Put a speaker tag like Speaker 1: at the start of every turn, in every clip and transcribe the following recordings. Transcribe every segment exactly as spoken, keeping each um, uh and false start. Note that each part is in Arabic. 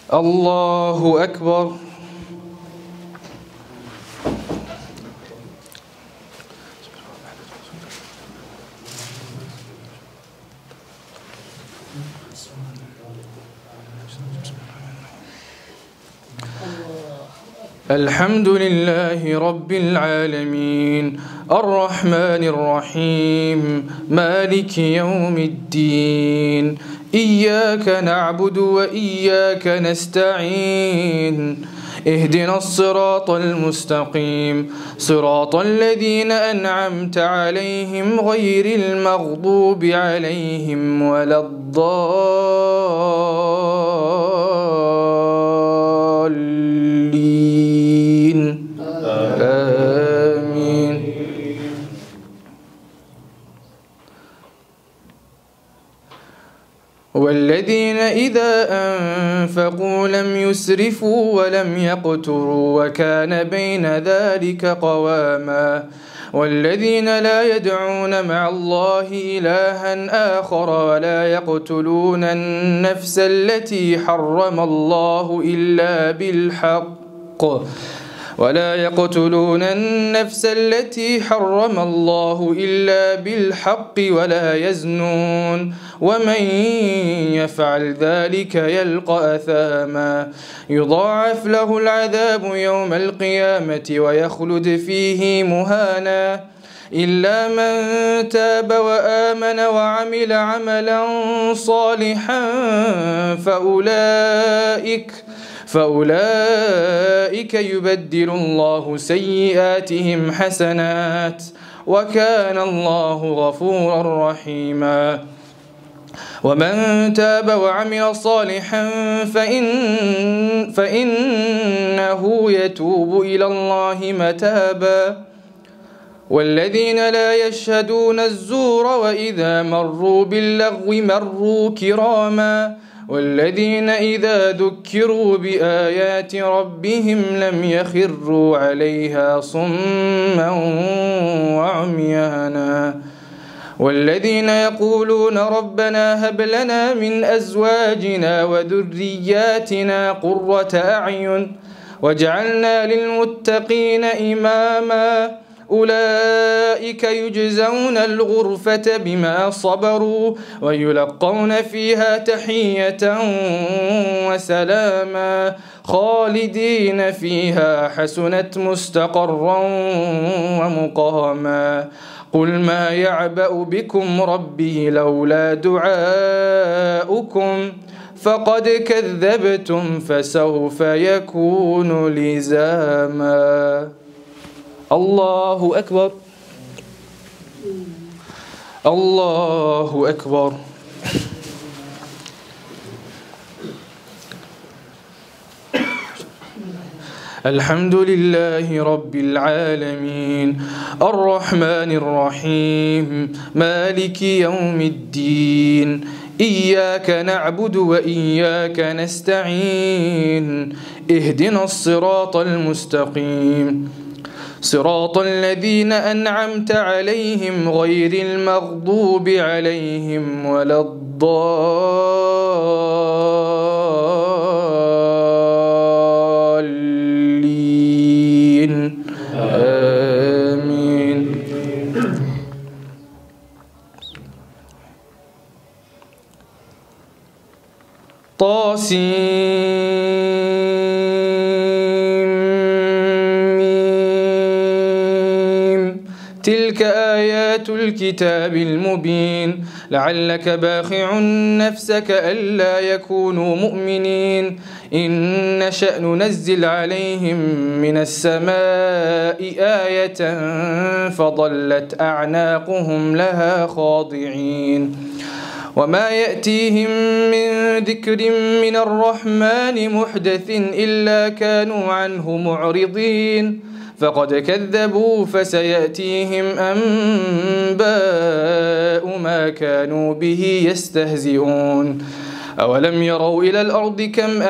Speaker 1: الله أكبر. الحمد لله رب العالمين الرحمن الرحيم مالك يوم الدين إياك نعبد وإياك نستعين اهدنا الصراط المستقيم صراط الذين أنعمت عليهم غير المغضوب عليهم ولا الضالين آمين. والذين إذا أنفقوا لم يسرفوا ولم يقتروا وكان بين ذلك قواما والذين لا يدعون مع الله إلها آخر ولا يقتلون النفس التي حرم الله إلا بالحق ولا يقتلون النفس التي حرم الله إلا بالحق ولا يزنون ومن يفعل ذلك يلقى أثاما يضاعف له العذاب يوم القيامة ويخلد فيه مهانا إلا من تاب وآمن وعمل عملا صالحا فأولئك فأولئك يبدل الله سيئاتهم حسنات وكان الله غفورا رحيما. ومن تاب وعمل صالحا فإن فإنه يتوب إلى الله متابا والذين لا يشهدون الزور وإذا مروا باللغو مروا كراما والذين إذا ذكروا بآيات ربهم لم يخروا عليها صما وعميانا والذين يقولون ربنا هب لنا من أزواجنا وذرياتنا قرة أعين واجعلنا للمتقين إماما أولئك يجزون الغرفة بما صبروا ويلقون فيها تحية وسلاما خالدين فيها حسنت مستقرا ومقاما. قل ما يعبأ بكم ربي لولا دعاؤكم فقد كذبتم فسوف يكون لزاما. الله أكبر الله أكبر. الحمد لله رب العالمين الرحمن الرحيم مالك يوم الدين إياك نعبد وإياك نستعين اهدنا الصراط المستقيم صراط الذين أنعمت عليهم غير المغضوب عليهم ولا الضالين آمين. طاسيم تلك آيات الكتاب المبين لعلك باخع نفسك ألا يكونوا مؤمنين إن نشأ ننزل عليهم من السماء آية فظلت أعناقهم لها خاضعين وما يأتيهم من ذكر من الرحمن محدث إلا كانوا عنه معرضين فقد كذبوا فسيأتيهم أنباء ما كانوا به يستهزئون أولم يروا إلى الأرض كم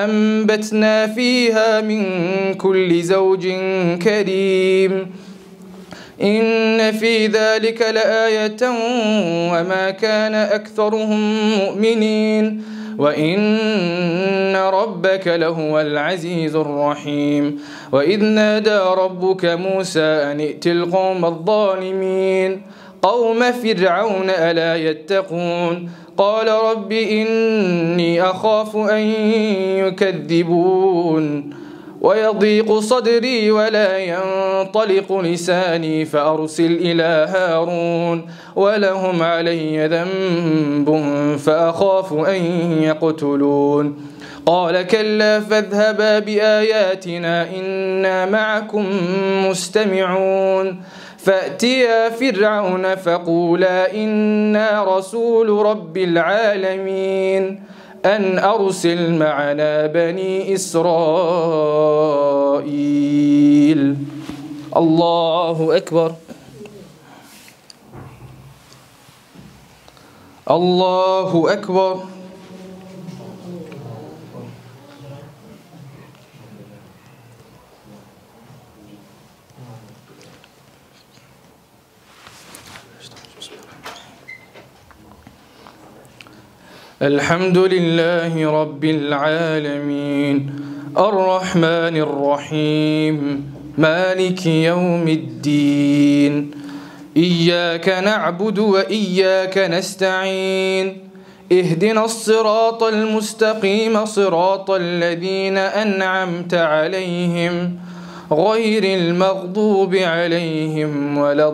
Speaker 1: أنبتنا فيها من كل زوج كريم إن في ذلك لآية وما كان أكثرهم مؤمنين وإن ربك لهو العزيز الرحيم. وإذ نادى ربك موسى أن ائت القوم الظالمين قوم فرعون ألا يتقون قال رب إني أخاف أن يكذبون ويضيق صدري ولا ينطلق لساني فأرسل إلى هارون ولهم علي ذنب فأخاف أن يقتلون قال كلا فاذهبا بآياتنا إنا معكم مستمعون فأتيا فرعون فقولا إنا رسول رب العالمين أن أرسل معنا بني إسرائيل. الله أكبر. الله أكبر. الحمد لله رب العالمين الرحمن الرحيم مالك يوم الدين إياك نعبد وإياك نستعين اهدنا الصراط المستقيم صراط الذين أنعمت عليهم غير المغضوب عليهم ولا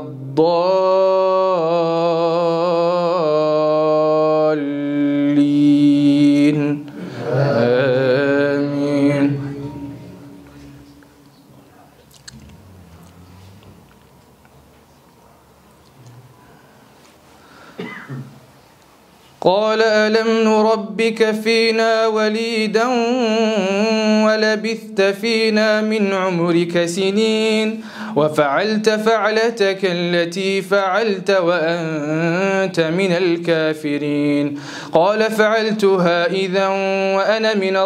Speaker 1: الضالين آمين. قال ألم نربك فينا وليدا ولبثت فينا من عمرك سنين وفعلت فعلتك التي فعلت وأنت من الكافرين قال فعلتها إذا وأنا من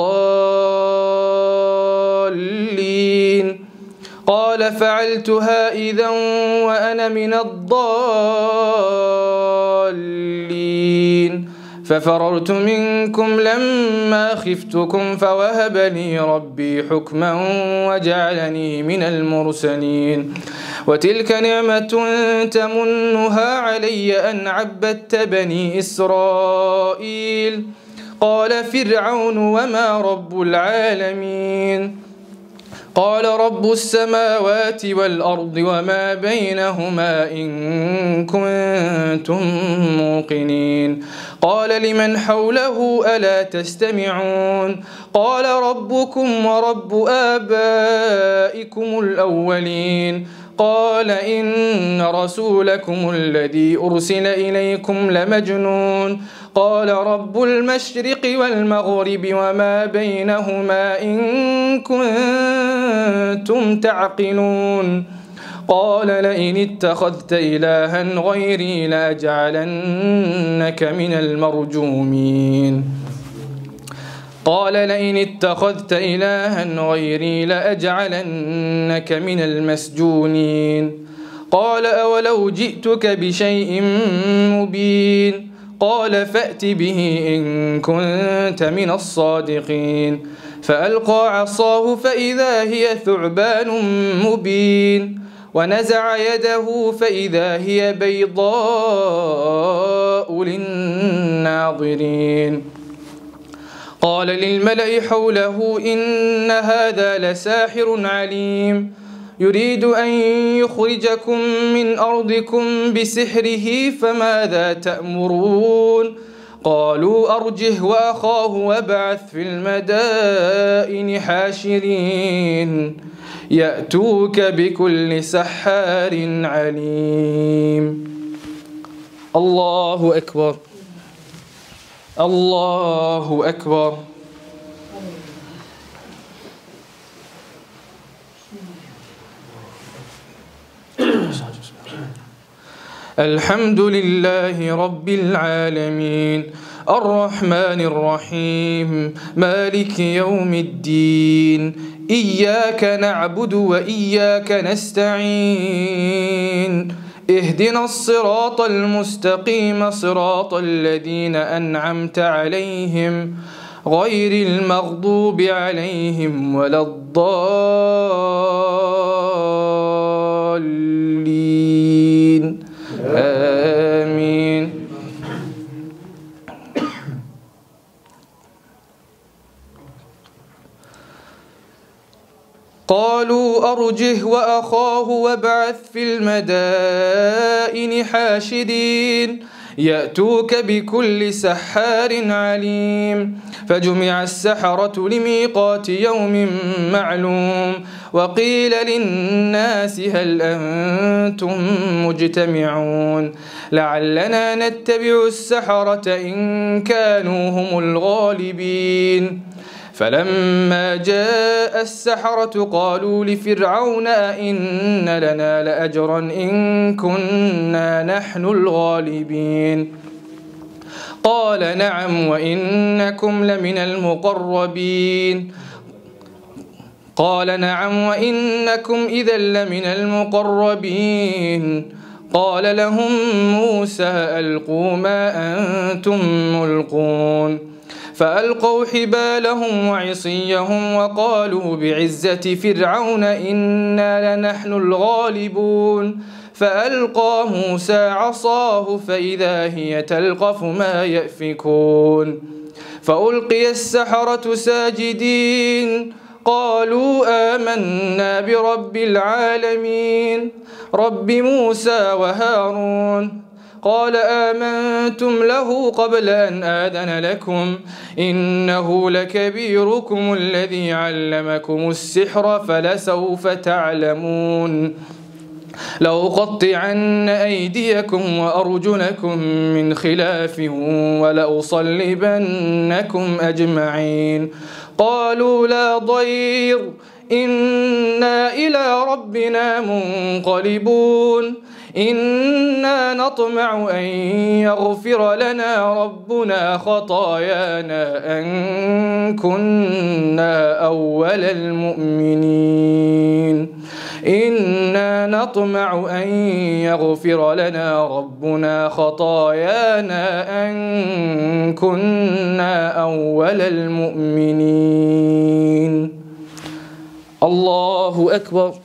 Speaker 1: الضالين قال فعلتها إذا وأنا من الضالين ففررت منكم لما خفتكم فوهب لي ربي حكما وجعلني من المرسلين وتلك نعمة تمنها علي أن عبدت بني إسرائيل قال فرعون وما رب العالمين قال رب السماوات والأرض وما بينهما إن كنتم موقنين قال لمن حوله ألا تستمعون قال ربكم ورب آبائكم الأولين قال إن رسولكم الذي أرسل إليكم لمجنون قال رب المشرق والمغرب وما بينهما إن كنتم تعقلون قال لئن اتخذت إلها غيري لأجعلنك من المرجومين قال لئن اتخذت إلها غيري لأجعلنك من المسجونين قال أولو جئتك بشيء مبين قال فأت به إن كنت من الصادقين فألقى عصاه فإذا هي ثعبان مبين ونزع يده فإذا هي بيضاء للناظرين قال للملأ حوله إن هذا لساحر عليم يريد أن يخرجكم من أرضكم بسحره فماذا تأمرون قالوا أرجه وأخاه وابعث في المدائن حاشرين يأتوك بكل سحار عليم. الله أكبر. الله أكبر. الحمد لله رب العالمين الرحمن الرحيم مالك يوم الدين إياك نعبد وإياك نستعين اهدنا الصراط المستقيم صراط الذين أنعمت عليهم غير المغضوب عليهم ولا الضالين آمين. قالوا أرجه وأخاه وابعث في المدائن حاشدين يأتوك بكل سحار عليم. فجمع السحرة لميقات يوم معلوم وقيل للناس هل أنتم مجتمعون لعلنا نتبع السحرة إن كانوا هم الغالبين. فلما جاء السحرة قالوا لفرعون أئن لنا لأجرا إن كنا نحن الغالبين قال نعم وإنكم لمن المقربين قال نعم وإنكم إذا لمن المقربين قال لهم موسى ألقوا ما أنتم ملقون فألقوا حبالهم وعصيهم وقالوا بعزة فرعون إنا لنحن الغالبون فألقى موسى عصاه فإذا هي تلقف ما يأفكون فألقي السحرة ساجدين قالوا آمنا برب العالمين رب موسى وهارون قال آمنتم له قبل أن آذن لكم إنه لكبيركم الذي علمكم السحر فلسوف تعلمون لأقطعن أيديكم وأرجلكم من خلاف ولأصلبنكم أجمعين قالوا لا ضير إنا إلى ربنا منقلبون إنا نطمع أن يغفر لنا ربنا خطايانا أن كنا أول المؤمنين إنا نطمع أن يغفر لنا ربنا خطايانا أن كنا أول المؤمنين. الله أكبر.